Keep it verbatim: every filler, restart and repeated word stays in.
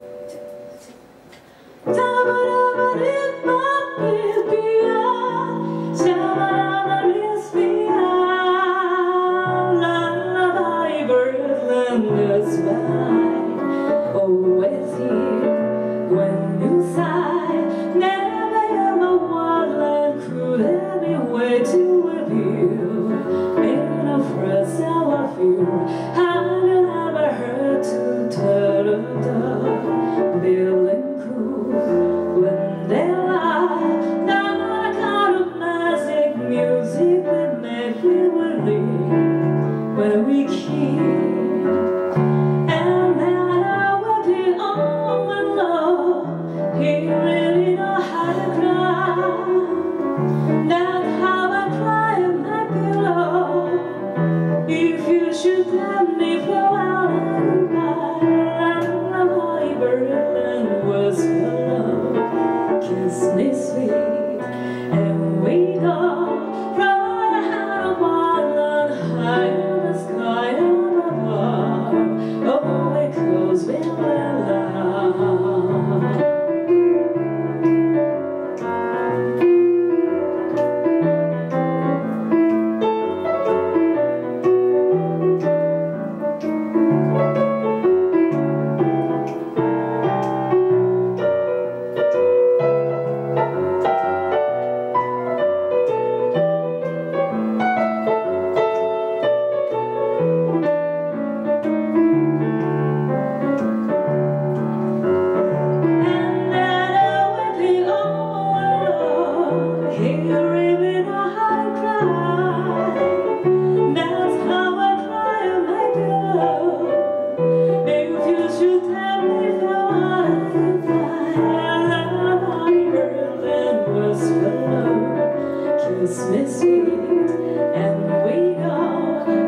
That's why always here when you sigh. Never ever wonderland could have been way to review in a phrase how I feel. Have you ever heard to tell the building cool when they lie? Not a kind of magic music that make me believe when we keep. He really know how to cry. That's how I cry in my pillow. If you should let me flow out of my Berlin was hello. Kiss me sweet, and we go fly out of Ireland, high in the sky above. Oh, it goes with my love. Kiss me sweet, and we go